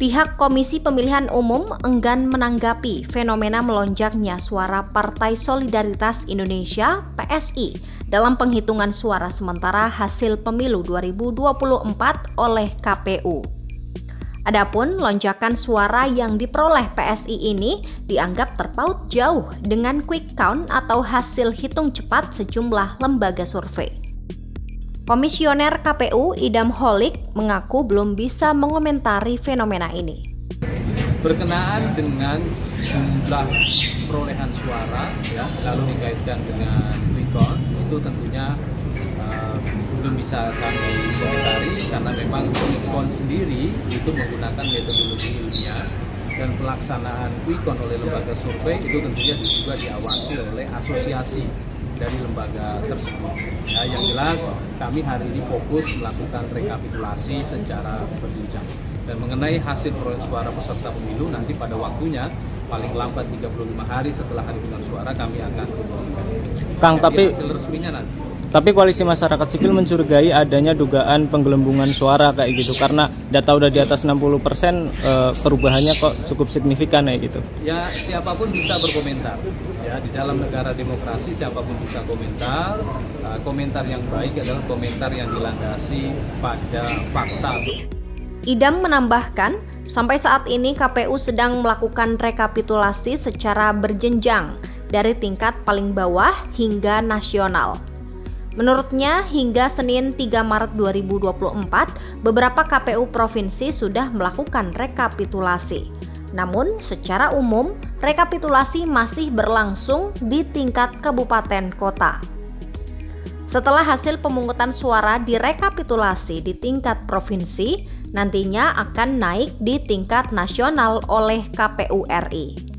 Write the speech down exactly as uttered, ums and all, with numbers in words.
Pihak Komisi Pemilihan Umum enggan menanggapi fenomena melonjaknya suara Partai Solidaritas Indonesia (P S I) dalam penghitungan suara sementara hasil pemilu dua ribu dua puluh empat oleh K P U. Adapun lonjakan suara yang diperoleh P S I ini dianggap terpaut jauh dengan quick count atau hasil hitung cepat sejumlah lembaga survei. Komisioner K P U Idam Holik mengaku belum bisa mengomentari fenomena ini. Berkenaan dengan jumlah perolehan suara, ya, lalu dikaitkan dengan quick count, itu tentunya uh, belum bisa kami komentari karena memang quick count sendiri itu menggunakan metodologi ilmiah dan pelaksanaan quick count oleh lembaga survei itu tentunya juga diawasi oleh asosiasi dari lembaga tersebut. Ya, yang jelas kami hari ini fokus melakukan rekapitulasi secara berjenjang. Dan mengenai hasil perolehan suara peserta pemilu nanti pada waktunya paling lambat tiga puluh lima hari setelah hari pemungutan suara kami akan umumkan. Kang, jadi tapi hasil resminya nanti. Tapi koalisi masyarakat sipil mencurigai adanya dugaan penggelembungan suara kayak gitu karena data udah di atas enam puluh persen, e, perubahannya kok cukup signifikan kayak gitu. Ya, siapapun bisa berkomentar. Ya, di dalam negara demokrasi siapapun bisa komentar. Uh, komentar yang baik adalah komentar yang dilandasi pada fakta. Idam menambahkan, sampai saat ini K P U sedang melakukan rekapitulasi secara berjenjang dari tingkat paling bawah hingga nasional. Menurutnya, hingga Senin tiga Maret dua ribu dua puluh empat, beberapa K P U provinsi sudah melakukan rekapitulasi. Namun, secara umum, rekapitulasi masih berlangsung di tingkat kabupaten kota. Setelah hasil pemungutan suara direkapitulasi di tingkat provinsi, nantinya akan naik di tingkat nasional oleh K P U R I.